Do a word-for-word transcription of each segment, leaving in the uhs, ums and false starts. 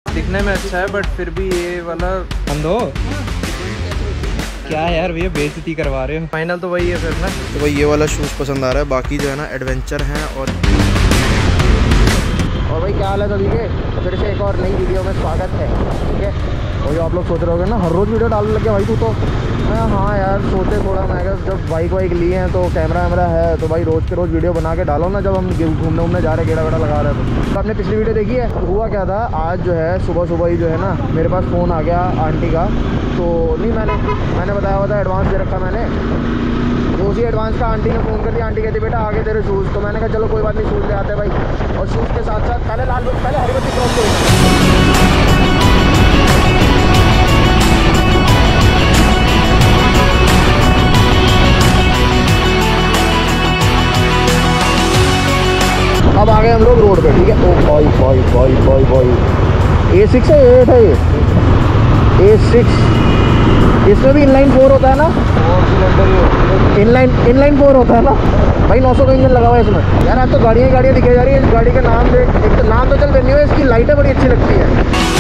दिखने में अच्छा है बट फिर भी ये वाला बंद हो क्या यार भैया बेइज्जती करवा रहे हो। फाइनल तो वही है फिर ना। तो भाई ये वाला शूज़ पसंद आ रहा है, बाकी जो है ना एडवेंचर हैं। और और भाई क्या हाल है सभी के, फिर से एक और नई वीडियो में स्वागत है। ठीक है, और जो आप लोग सोच रहे होगे ना हर रोज़ वीडियो डालने लग गया भाई तू तो। हाँ हाँ यार सोचे थोड़ा, मैं अगर जब बाइक वाइक लिए हैं तो कैमरा वैमरा है तो भाई रोज़ के रोज़ वीडियो बना के डालो ना, जब हम घूमने उमने जा रहे गेड़ा वेड़ा लगा रहे हैं। तो आपने पिछली वीडियो देखी है, तो हुआ क्या था आज जो है सुबह सुबह ही जो है ना मेरे पास फ़ोन आ गया आंटी का। तो नहीं मैंने मैंने बताया हुआ था, एडवांस दे रखा मैंने, तो उसी एडवांस का आंटी ने फ़ोन कर दिया। आंटी कहती बेटा आगे तेरे शूज़। तो मैंने कहा चलो कोई बात नहीं शूज़ ले आते भाई। और शूज़ के साथ साथ पहले लाल पहले हरी बत्ती क्रॉस करो। अब आ गए हम लोग रोड पे। ठीक है, ओ भाई भाई भाई भाई भाई ए सिक्स है एट है ये ए सिक्स। इसमें भी इनलाइन फोर होता है ना, इनलाइन इनलाइन फोर होता है ना भाई। नौ सौ का इंजन लगा हुआ है इसमें। यार आज तो गाड़ियाँ ही गाड़ियाँ दिखाई जा रही है। इस गाड़ी का नाम देख, एक तो नाम तो चल रही है, इसकी लाइटें बड़ी अच्छी लगती है।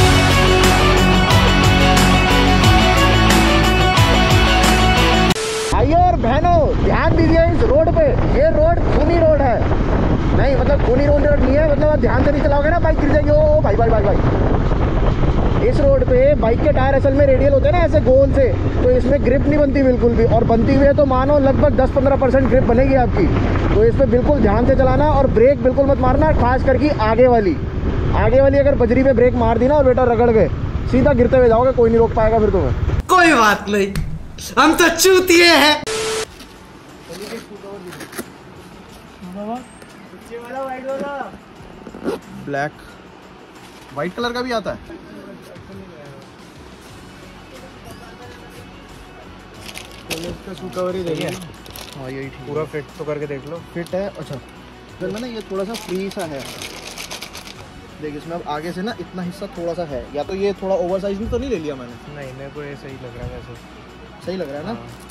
भाइयों और बहनों ध्यान दीजिए इस रोड पे, ये रोड खूनी रोड है। नहीं मतलब खूनी रोड नहीं है, मतलब आप ध्यान से नहीं चलाओगे ना बाइक गिर जाएगी। ओ भाई भाई भाई भाई इस रोड पे बाइक के टायर असल में रेडियल होते हैं ना ऐसे गोल से, तो इसमें ग्रिप नहीं बनती बिल्कुल भी। और बनती हुई है तो मानो लगभग दस पंद्रह परसेंट ग्रिप बनेगी आपकी। तो इस पर बिल्कुल ध्यान से चलाना और ब्रेक बिल्कुल मत मारना, खास करके आगे वाली आगे वाली अगर बजरी पे ब्रेक मार दी ना और बेटा रगड़ गए, सीधा गिरते हुए जाओगे, कोई नहीं रोक पाएगा फिर तुम्हें। कोई बात नहीं, हम तो चूतिए हैं। ब्लैक वाइट कलर का भी आता है। इसका शू कवर ही देखिए। हाँ यही ठीक, पूरा फिट तो करके देख लो। फिट है। अच्छा फिर ना ये थोड़ा सा फ्री सा है। देख इसमें अब आगे से ना इतना हिस्सा थोड़ा सा है, या तो ये थोड़ा ओवर साइज में तो नहीं ले लिया मैंने। नहीं मेरे को ये सही लग रहा है वैसे। सही लग रहा है ना। हाँ।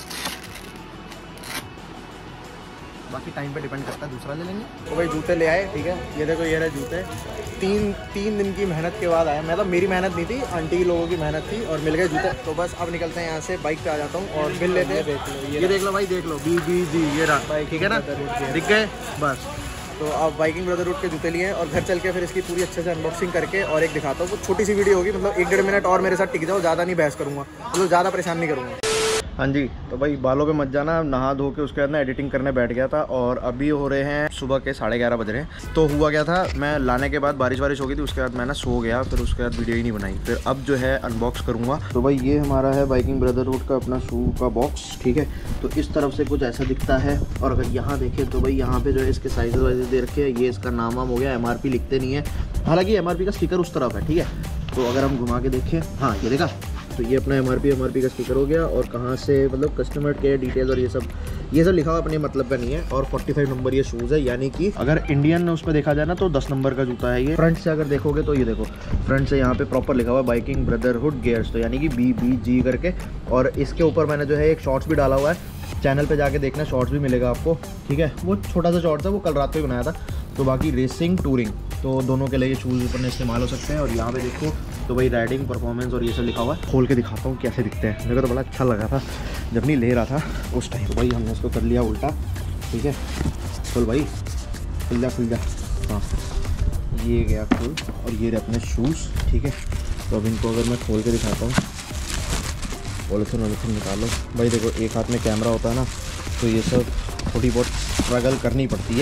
बाकी टाइम पे डिपेंड करता है, दूसरा ले लेंगे। तो भाई जूते ले आए। ठीक है, ये देखो ये रहे जूते। तीन तीन दिन की मेहनत के बाद आया। मतलब मेरी मेहनत नहीं थी, आंटी लोगों की मेहनत थी और मिल गए जूते। तो बस अब निकलते हैं यहाँ से, बाइक पे आ जाता हूँ और बिल लेते हैं। देख लो ये देख लो भाई, देख लो बी बी जी ये रहा। ठीक है ना, दिख गए बस। तो अब बाइकिंग ब्रदरहुड के जूते लिए और घर चल के फिर इसकी पूरी अच्छे से अनबॉक्सिंग करके और एक दिखाता हूँ। वो छोटी सी वीडियो होगी, मतलब एक डेढ़ मिनट और मेरे साथ टिक जाओ, ज़्यादा नहीं बहस करूँगा, मतलब ज़्यादा परेशान नहीं करूँगा। हाँ जी, तो भाई बालों पे मत जाना, नहा धो के उसके बाद ना एडिटिंग करने बैठ गया था और अभी हो रहे हैं सुबह के साढ़े ग्यारह बज रहे हैं। तो हुआ क्या था, मैं लाने के बाद बारिश वारिश हो गई थी, उसके बाद मैं ना सो गया, फिर उसके बाद वीडियो ही नहीं बनाई। फिर अब जो है अनबॉक्स करूँगा। तो भाई ये हमारा है बाइकिंग ब्रदरहुड का अपना शू का बॉक्स। ठीक है, तो इस तरफ से कुछ ऐसा दिखता है। और अगर यहाँ देखें तो भाई यहाँ पे जो है इसके साइज वाइज दे रखे हैं। ये इसका नाम वाम हो गया, एम आर पी लिखते नहीं है, हालांकि एम आर पी का स्टिकर उस तरफ है। ठीक है, तो अगर हम घुमा के देखें, हाँ ये देखा, तो ये अपना M R P M R P का स्टिकर हो गया। और कहाँ से मतलब कस्टमर केयर डिटेल्स और ये सब ये सब लिखा हुआ अपने मतलब का नहीं है। और पैंतालीस नंबर ये शूज़ है, यानी कि अगर इंडियन उसमें देखा जाए ना तो दस नंबर का जूता है ये। फ्रंट से अगर देखोगे तो ये देखो, फ्रंट से यहाँ पे प्रॉपर लिखा हुआ है बाइकिंग ब्रदरहुड गियर्स, तो यानी कि बी बी जी करके। और इसके ऊपर मैंने जो है एक शॉर्ट्स भी डाला हुआ है, चैनल पे जाके देखना, शॉर्ट्स भी मिलेगा आपको। ठीक है, वो छोटा सा शॉर्ट्स है, वो कल रात को ही बनाया था। तो बाकी रेसिंग टूरिंग तो दोनों के लिए ये शूज़ ऊपर इस्तेमाल हो सकते हैं। और यहाँ पे देखो तो भाई राइडिंग परफॉर्मेंस और ये सब लिखा हुआ है। खोल के दिखाता हूँ कैसे दिखते हैं। मेरे को तो बड़ा अच्छा लगा था जब नहीं ले रहा था उस टाइम। तो भाई हमने इसको कर लिया उल्टा। ठीक है, खोल भाई, खुल जा खुल जा। हाँ ये गया खोल, और ये रहे अपने शूज़। ठीक है, तो अब इनको अगर मैं खोल के दिखाता हूँ, पॉलिथीन वॉलिथीन निकालो भाई। देखो एक हाथ में कैमरा होता है ना, तो ये सब थोड़ी बहुत स्ट्रगल करनी पड़ती है।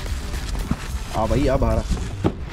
हाँ भाई अब आ रहा,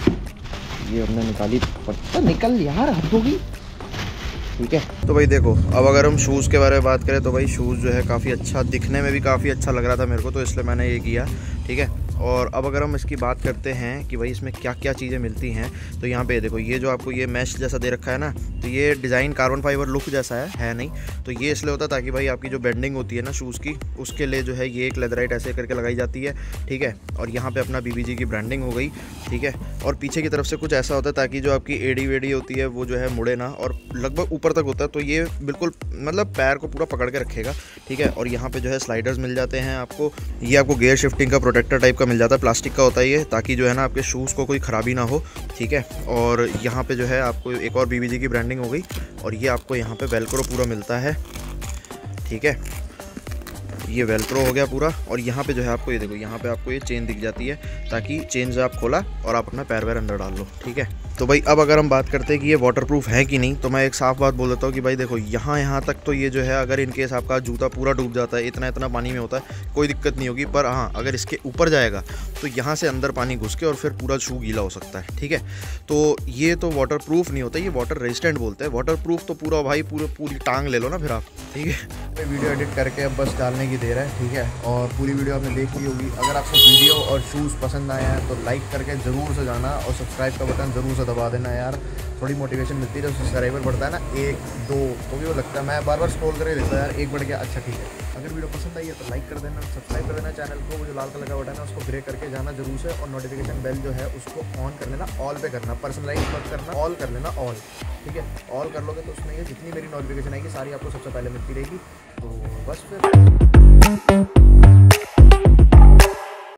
ये हमने निकाली, पट्टा निकल यार, हद होगी। ठीक है, तो भाई देखो अब अगर हम शूज़ के बारे में बात करें तो भाई शूज़ जो है काफ़ी अच्छा, दिखने में भी काफ़ी अच्छा लग रहा था मेरे को, तो इसलिए मैंने ये किया। ठीक है, और अब अगर हम इसकी बात करते हैं कि भाई इसमें क्या क्या चीज़ें मिलती हैं, तो यहाँ पे देखो ये जो आपको ये मैश जैसा दे रखा है ना, तो ये डिज़ाइन कार्बन फाइबर लुक जैसा है है नहीं, तो ये इसलिए होता है ताकि भाई आपकी जो बेंडिंग होती है ना शूज़ की, उसके लिए जो है ये एक लेदराइट ऐसे करके लगाई जाती है। ठीक है, और यहाँ पे अपना बीबीजी की ब्रांडिंग हो गई। ठीक है, और पीछे की तरफ से कुछ ऐसा होता है ताकि जो आपकी एडी वेडी होती है वो जो है मुड़े ना, और लगभग ऊपर तक होता है, तो ये बिल्कुल मतलब पैर को पूरा पकड़ के रखेगा। ठीक है, और यहाँ पे जो है स्लाइडर्स मिल जाते हैं आपको। ये आपको गियर शिफ्टिंग का प्रोटेक्टर टाइप का मिल जाता है, प्लास्टिक का होता है ये, ताकि जो है ना आपके शूज़ को कोई ख़राबी ना हो, ठीक है। और यहाँ पे जो है आपको एक और बीबीजी की ब्रांडिंग हो गई, और ये आपको यहाँ पे वेलक्रो पूरा मिलता है, ठीक है। ये वेलक्रो हो गया पूरा। और यहाँ पे जो है आपको ये देखो, यहाँ पे आपको ये चेन दिख जाती है, ताकि चेन से आप खोला और आप अपना पैर वैर अंदर डाल लो, ठीक है। तो भाई अब अगर हम बात करते हैं कि ये वाटरप्रूफ है कि नहीं, तो मैं एक साफ बात बोल देता हूँ कि भाई देखो, यहाँ यहाँ तक तो ये जो है, अगर इनकेस आपका जूता पूरा डूब जाता है, इतना इतना पानी में होता है, कोई दिक्कत नहीं होगी। पर हाँ, अगर इसके ऊपर जाएगा तो यहाँ से अंदर पानी घुस के और फिर पूरा शू गीला हो सकता है, ठीक है। तो ये तो वाटरप्रूफ नहीं होता, ये वाटर रेजिस्टेंट बोलते हैं। वाटरप्रूफ तो पूरा भाई पूरे पूरी टांग ले लो ना फिर आप, ठीक है। वीडियो एडिट करके अब बस डालने की देर है, ठीक है। और पूरी वीडियो आपने देख ली होगी। अगर आपको वीडियो और शूज़ पसंद आए हैं तो लाइक करके ज़रूर से जाना, और सब्सक्राइब का बटन ज़रूर से दबा देना यार, थोड़ी मोटिवेशन मिलती है। जब सब्सक्राइबर बढ़ता है ना, एक दो तो भी वो लगता है, मैं बार बार स्क्रॉल करके देखता है यार, एक बढ़ गया, अच्छा ठीक है। अगर वीडियो पसंद आई है तो लाइक कर देना, सब्सक्राइब कर देना चैनल को, वो जो लाल कलर का बटन है उसको ग्रे करके जाना जरूर से, और नोटिफिकेशन बेल जो है उसको ऑन कर लेना, ऑल पे करना, पर्सनलाइज मत करना, ऑल कर लेना, ऑल, ठीक है। ऑल कर लोगे तो उसमें ये जितनी मेरी नोटिफिकेशन आएगी सारी आपको सबसे पहले मिलती रहेगी। तो बस फिर